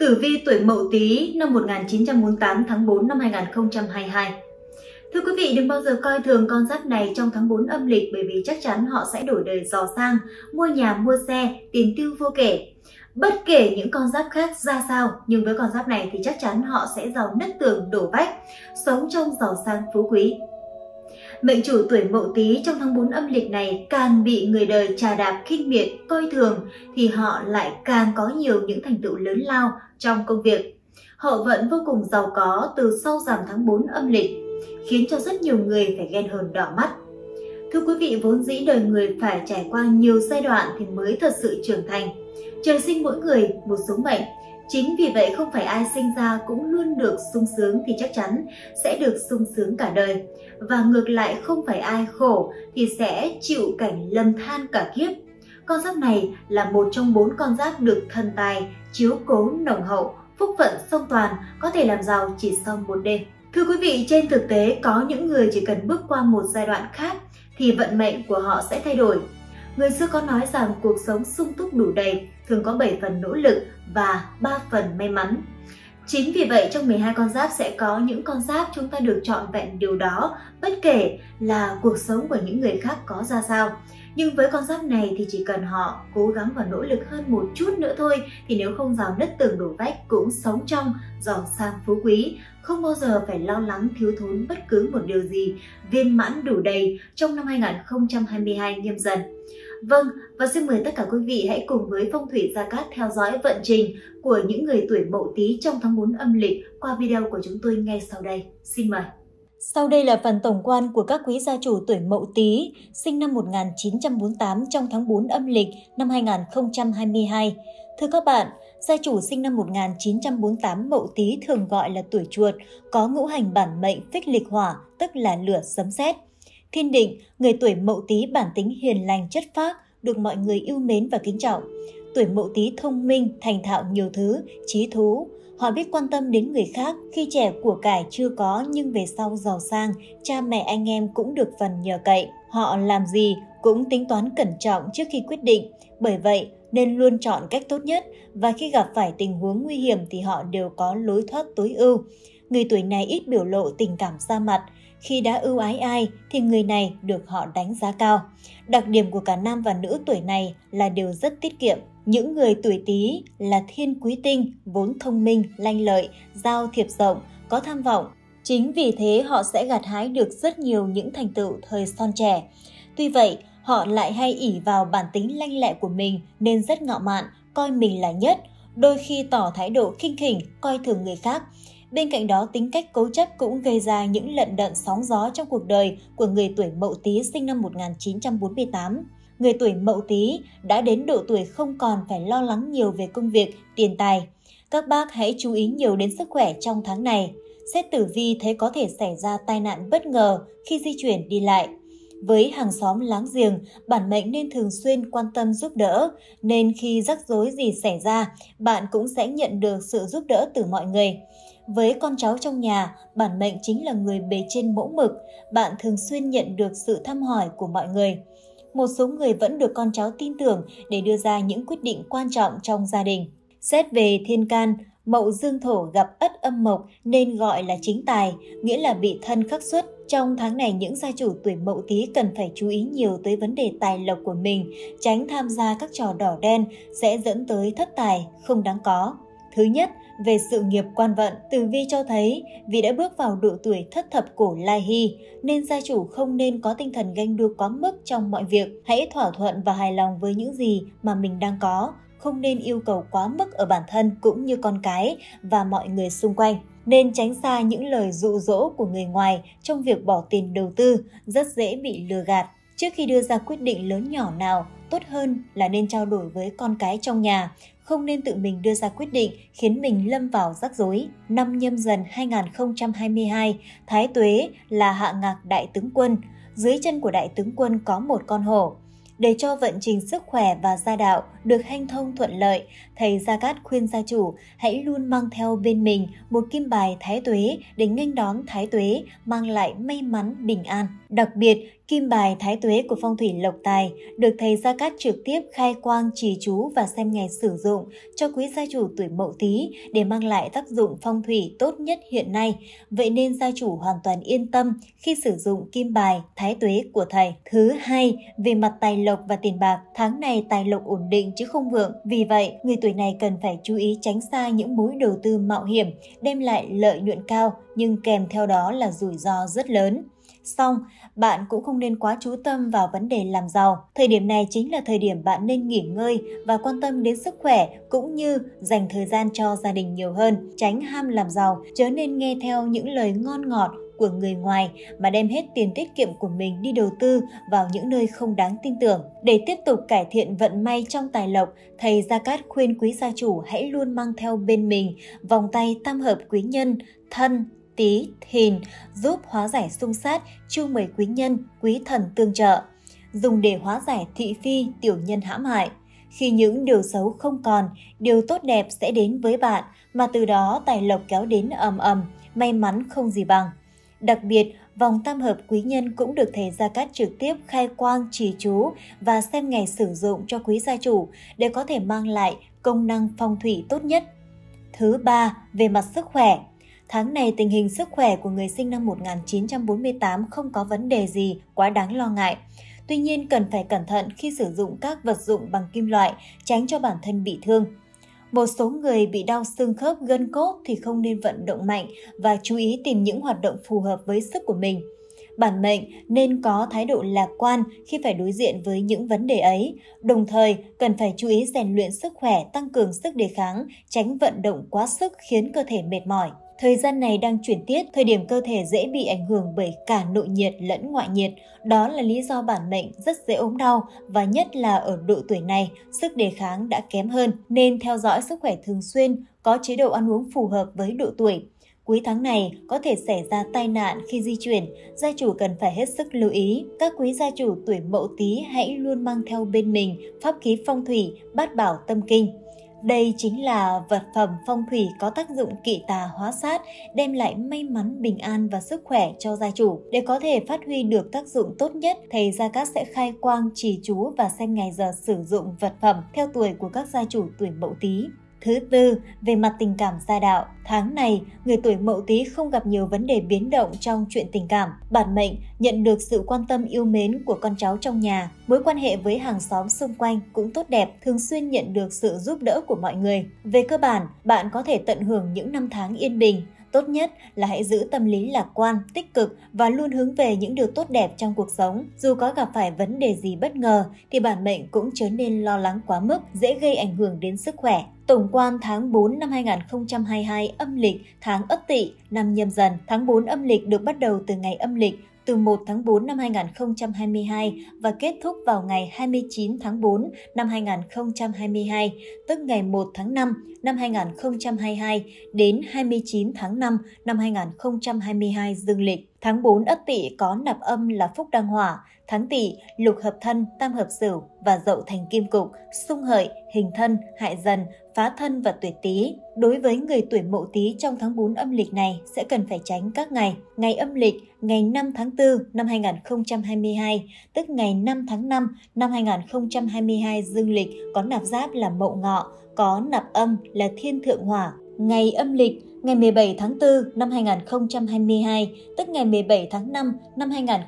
Tử vi tuổi Mậu Tý năm 1948 tháng 4 năm 2022. Thưa quý vị, đừng bao giờ coi thường con giáp này trong tháng 4 âm lịch, bởi vì chắc chắn họ sẽ đổi đời giàu sang, mua nhà, mua xe, tiền tiêu vô kể. Bất kể những con giáp khác ra sao, nhưng với con giáp này thì chắc chắn họ sẽ giàu nứt tường đổ vách, sống trong giàu sang phú quý. Mệnh chủ tuổi Mậu Tý trong tháng 4 âm lịch này càng bị người đời chà đạp khinh miệt, coi thường thì họ lại càng có nhiều những thành tựu lớn lao trong công việc. Hậu vận vô cùng giàu có từ sau rằm tháng 4 âm lịch, khiến cho rất nhiều người phải ghen hờn đỏ mắt. Thưa quý vị, vốn dĩ đời người phải trải qua nhiều giai đoạn thì mới thật sự trưởng thành. Trời sinh mỗi người một số mệnh. Chính vì vậy không phải ai sinh ra cũng luôn được sung sướng thì chắc chắn sẽ được sung sướng cả đời. Và ngược lại, không phải ai khổ thì sẽ chịu cảnh lầm than cả kiếp. Con giáp này là một trong 4 con giáp được thần tài chiếu cố nồng hậu, phúc phận song toàn, có thể làm giàu chỉ sau một đêm. Thưa quý vị, trên thực tế có những người chỉ cần bước qua một giai đoạn khác thì vận mệnh của họ sẽ thay đổi. Người xưa có nói rằng cuộc sống sung túc đủ đầy thường có 7 phần nỗ lực và 3 phần may mắn. Chính vì vậy trong 12 con giáp sẽ có những con giáp chúng ta được trọn vẹn điều đó, bất kể là cuộc sống của những người khác có ra sao. Nhưng với con giáp này thì chỉ cần họ cố gắng và nỗ lực hơn một chút nữa thôi, thì nếu không giàu nứt tường đổ vách cũng sống trong giàu sang phú quý, không bao giờ phải lo lắng thiếu thốn bất cứ một điều gì, viên mãn đủ đầy trong năm 2022 Nhâm Dần. Vâng, và xin mời tất cả quý vị hãy cùng với Phong thủy Gia Cát theo dõi vận trình của những người tuổi Mậu Tý trong tháng 4 âm lịch qua video của chúng tôi ngay sau đây. Xin mời. Sau đây là phần tổng quan của các quý gia chủ tuổi Mậu Tý sinh năm 1948 trong tháng 4 âm lịch năm 2022. Thưa các bạn, gia chủ sinh năm 1948 Mậu Tý thường gọi là tuổi chuột, có ngũ hành bản mệnh phích lịch hỏa, tức là lửa sấm sét. Thiên định, người tuổi Mậu Tý bản tính hiền lành chất phác, được mọi người yêu mến và kính trọng. Tuổi Mậu Tý thông minh, thành thạo nhiều thứ, trí thú. Họ biết quan tâm đến người khác, khi trẻ của cải chưa có nhưng về sau giàu sang, cha mẹ anh em cũng được phần nhờ cậy. Họ làm gì cũng tính toán cẩn trọng trước khi quyết định, bởi vậy nên luôn chọn cách tốt nhất, và khi gặp phải tình huống nguy hiểm thì họ đều có lối thoát tối ưu. Người tuổi này ít biểu lộ tình cảm ra mặt, khi đã ưu ái ai thì người này được họ đánh giá cao. Đặc điểm của cả nam và nữ tuổi này là đều rất tiết kiệm. Những người tuổi Tý là thiên quý tinh, vốn thông minh, lanh lợi, giao thiệp rộng, có tham vọng. Chính vì thế họ sẽ gặt hái được rất nhiều những thành tựu thời son trẻ. Tuy vậy, họ lại hay ỷ vào bản tính lanh lẹ của mình nên rất ngạo mạn, coi mình là nhất, đôi khi tỏ thái độ khinh khỉnh, coi thường người khác. Bên cạnh đó, tính cách cố chấp cũng gây ra những lận đận sóng gió trong cuộc đời của người tuổi Mậu Tý sinh năm 1948. Người tuổi Mậu Tý đã đến độ tuổi không còn phải lo lắng nhiều về công việc, tiền tài. Các bác hãy chú ý nhiều đến sức khỏe trong tháng này. Xét tử vi thấy có thể xảy ra tai nạn bất ngờ khi di chuyển đi lại. Với hàng xóm láng giềng, bản mệnh nên thường xuyên quan tâm giúp đỡ, nên khi rắc rối gì xảy ra, bạn cũng sẽ nhận được sự giúp đỡ từ mọi người. Với con cháu trong nhà, bản mệnh chính là người bề trên mẫu mực, bạn thường xuyên nhận được sự thăm hỏi của mọi người. Một số người vẫn được con cháu tin tưởng để đưa ra những quyết định quan trọng trong gia đình. Xét về thiên can, Mậu dương thổ gặp Ất âm mộc nên gọi là chính tài, nghĩa là bị thân khắc xuất. Trong tháng này, những gia chủ tuổi Mậu Tý cần phải chú ý nhiều tới vấn đề tài lộc của mình, tránh tham gia các trò đỏ đen sẽ dẫn tới thất tài không đáng có. Thứ nhất, về sự nghiệp quan vận, tử vi cho thấy vì đã bước vào độ tuổi thất thập cổ lai hy nên gia chủ không nên có tinh thần ganh đua quá mức trong mọi việc. Hãy thỏa thuận và hài lòng với những gì mà mình đang có, không nên yêu cầu quá mức ở bản thân cũng như con cái và mọi người xung quanh. Nên tránh xa những lời dụ dỗ của người ngoài trong việc bỏ tiền đầu tư, rất dễ bị lừa gạt. Trước khi đưa ra quyết định lớn nhỏ nào, tốt hơn là nên trao đổi với con cái trong nhà, không nên tự mình đưa ra quyết định khiến mình lâm vào rắc rối. Năm Nhâm Dần 2022, Thái Tuế là hạ ngạc đại tướng quân. Dưới chân của đại tướng quân có một con hổ. Để cho vận trình sức khỏe và gia đạo được hanh thông thuận lợi, thầy Gia Cát khuyên gia chủ hãy luôn mang theo bên mình một kim bài Thái Tuế để nghênh đón Thái Tuế mang lại may mắn bình an. Đặc biệt, Kim bài thái tuế của phong thủy lộc tài được thầy Gia Cát trực tiếp khai quang trì chú và xem ngày sử dụng cho quý gia chủ tuổi Mậu Tý để mang lại tác dụng phong thủy tốt nhất hiện nay. Vậy nên gia chủ hoàn toàn yên tâm khi sử dụng kim bài thái tuế của thầy. Thứ hai, về mặt tài lộc và tiền bạc, tháng này tài lộc ổn định chứ không vượng. Vì vậy, người tuổi này cần phải chú ý tránh xa những mối đầu tư mạo hiểm, đem lại lợi nhuận cao nhưng kèm theo đó là rủi ro rất lớn. Song, bạn cũng không nên quá chú tâm vào vấn đề làm giàu. Thời điểm này chính là thời điểm bạn nên nghỉ ngơi và quan tâm đến sức khỏe cũng như dành thời gian cho gia đình nhiều hơn. Tránh ham làm giàu, chớ nên nghe theo những lời ngon ngọt của người ngoài mà đem hết tiền tiết kiệm của mình đi đầu tư vào những nơi không đáng tin tưởng. Để tiếp tục cải thiện vận may trong tài lộc, thầy Gia Cát khuyên quý gia chủ hãy luôn mang theo bên mình vòng tay tam hợp quý nhân Thân, Tý, Thìn giúp hóa giải xung sát, chiêu mời quý nhân, quý thần tương trợ, dùng để hóa giải thị phi, tiểu nhân hãm hại. Khi những điều xấu không còn, điều tốt đẹp sẽ đến với bạn, mà từ đó tài lộc kéo đến ầm ầm, may mắn không gì bằng. Đặc biệt, vòng tam hợp quý nhân cũng được thầy Gia Cát trực tiếp khai quang trì chú và xem ngày sử dụng cho quý gia chủ để có thể mang lại công năng phong thủy tốt nhất. Thứ ba, về mặt sức khỏe. Tháng này tình hình sức khỏe của người sinh năm 1948 không có vấn đề gì quá đáng lo ngại. Tuy nhiên cần phải cẩn thận khi sử dụng các vật dụng bằng kim loại, tránh cho bản thân bị thương. Một số người bị đau xương khớp gân cốt thì không nên vận động mạnh và chú ý tìm những hoạt động phù hợp với sức của mình. Bản mệnh nên có thái độ lạc quan khi phải đối diện với những vấn đề ấy, đồng thời cần phải chú ý rèn luyện sức khỏe, tăng cường sức đề kháng, tránh vận động quá sức khiến cơ thể mệt mỏi. Thời gian này đang chuyển tiết, thời điểm cơ thể dễ bị ảnh hưởng bởi cả nội nhiệt lẫn ngoại nhiệt. Đó là lý do bản mệnh rất dễ ốm đau và nhất là ở độ tuổi này, sức đề kháng đã kém hơn nên theo dõi sức khỏe thường xuyên, có chế độ ăn uống phù hợp với độ tuổi. Cuối tháng này có thể xảy ra tai nạn khi di chuyển, gia chủ cần phải hết sức lưu ý. Các quý gia chủ tuổi Mậu Tý hãy luôn mang theo bên mình pháp khí phong thủy Bát Bảo Tâm Kinh. Đây chính là vật phẩm phong thủy có tác dụng kỵ tà hóa sát, đem lại may mắn, bình an và sức khỏe cho gia chủ. Để có thể phát huy được tác dụng tốt nhất, thầy Gia Cát sẽ khai quang trì chú và xem ngày giờ sử dụng vật phẩm theo tuổi của các gia chủ tuổi Mậu Tý. Thứ tư, về mặt tình cảm gia đạo. Tháng này, người tuổi Mậu Tý không gặp nhiều vấn đề biến động trong chuyện tình cảm. Bản mệnh nhận được sự quan tâm yêu mến của con cháu trong nhà. Mối quan hệ với hàng xóm xung quanh cũng tốt đẹp, thường xuyên nhận được sự giúp đỡ của mọi người. Về cơ bản, bạn có thể tận hưởng những năm tháng yên bình. Tốt nhất là hãy giữ tâm lý lạc quan, tích cực và luôn hướng về những điều tốt đẹp trong cuộc sống. Dù có gặp phải vấn đề gì bất ngờ thì bản mệnh cũng chớ nên lo lắng quá mức, dễ gây ảnh hưởng đến sức khỏe. Tổng quan tháng 4 năm 2022 âm lịch, tháng Ất Tỵ, năm Nhâm Dần. Tháng 4 âm lịch được bắt đầu từ ngày âm lịch từ 1 tháng 4 năm 2022 và kết thúc vào ngày 29 tháng 4 năm 2022, tức ngày 1 tháng 5 năm 2022 đến 29 tháng 5 năm 2022 dương lịch. Tháng 4 Ất Tỵ có nạp âm là Phúc Đăng Hỏa, tháng Tỵ lục hợp Thân, tam hợp Sửu và Dậu thành Kim Cục, xung Hợi, hình Thân, hại Dần, phá Thân và tuổi Tý. Đối với người tuổi Mậu Tý trong tháng 4 âm lịch này sẽ cần phải tránh các ngày. Ngày âm lịch, ngày 5 tháng 4 năm 2022, tức ngày 5 tháng 5 năm 2022 dương lịch có nạp giáp là Mậu Ngọ, có nạp âm là Thiên Thượng Hỏa. Ngày âm lịch, ngày 17 tháng 4 năm 2022, tức ngày 17 tháng 5 năm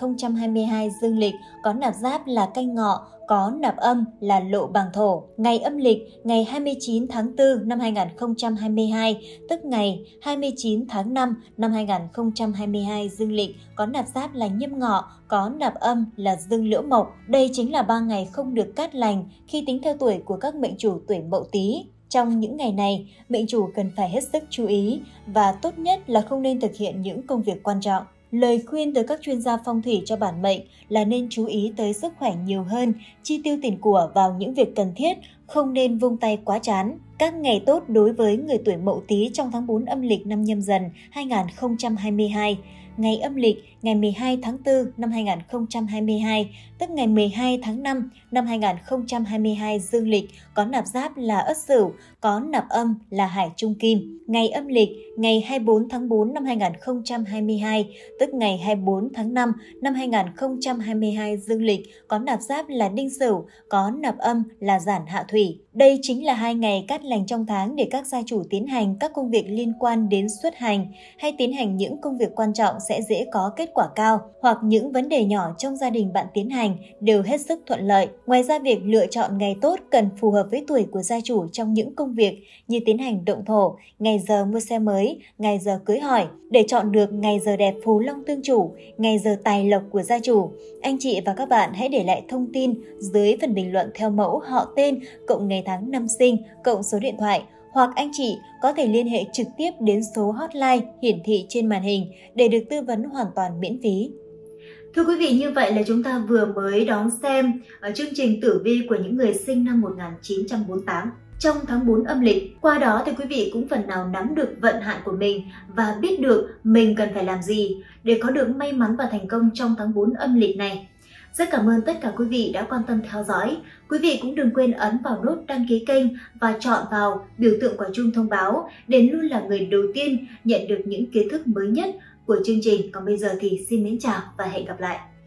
2022 dương lịch có nạp giáp là Canh Ngọ, có nạp âm là Lộ Bàng Thổ. Ngày âm lịch, ngày 29 tháng 4 năm 2022, tức ngày 29 tháng 5 năm 2022 dương lịch có nạp giáp là Nhâm Ngọ, có nạp âm là Dương Liễu Mộc. Đây chính là 3 ngày không được cát lành khi tính theo tuổi của các mệnh chủ tuổi Mậu Tý. Trong những ngày này, mệnh chủ cần phải hết sức chú ý và tốt nhất là không nên thực hiện những công việc quan trọng. Lời khuyên từ các chuyên gia phong thủy cho bản mệnh là nên chú ý tới sức khỏe nhiều hơn, chi tiêu tiền của vào những việc cần thiết, không nên vung tay quá chán. Các ngày tốt đối với người tuổi Mậu Tý trong tháng 4 âm lịch năm Nhâm Dần 2022. Ngày âm lịch, ngày 12 tháng 4 năm 2022, tức ngày 12 tháng 5 năm 2022 dương lịch có nạp giáp là Ất Sửu, có nạp âm là Hải Trung Kim. Ngày âm lịch ngày 24 tháng 4 năm 2022, tức ngày 24 tháng 5 năm 2022 dương lịch có nạp giáp là Đinh Sửu, có nạp âm là Giản Hạ Thủy. Đây chính là 2 ngày cát lành trong tháng để các gia chủ tiến hành các công việc liên quan đến xuất hành hay tiến hành những công việc quan trọng sẽ dễ có kết quả cao, hoặc những vấn đề nhỏ trong gia đình bạn tiến hành đều hết sức thuận lợi. Ngoài ra, việc lựa chọn ngày tốt cần phù hợp với tuổi của gia chủ trong những công việc như tiến hành động thổ, ngày giờ mua xe mới, ngày giờ cưới hỏi. Để chọn được ngày giờ đẹp phù long tương chủ, ngày giờ tài lộc của gia chủ, anh chị và các bạn hãy để lại thông tin dưới phần bình luận theo mẫu họ tên cộng ngày tháng năm sinh cộng số điện thoại, hoặc anh chị có thể liên hệ trực tiếp đến số hotline hiển thị trên màn hình để được tư vấn hoàn toàn miễn phí. Thưa quý vị, như vậy là chúng ta vừa mới đón xem chương trình tử vi của những người sinh năm 1948 trong tháng 4 âm lịch. Qua đó thì quý vị cũng phần nào nắm được vận hạn của mình và biết được mình cần phải làm gì để có được may mắn và thành công trong tháng 4 âm lịch này. Rất cảm ơn tất cả quý vị đã quan tâm theo dõi. Quý vị cũng đừng quên ấn vào nút đăng ký kênh và chọn vào biểu tượng quả chuông thông báo để luôn là người đầu tiên nhận được những kiến thức mới nhất của chương trình. Còn bây giờ thì xin mến chào và hẹn gặp lại.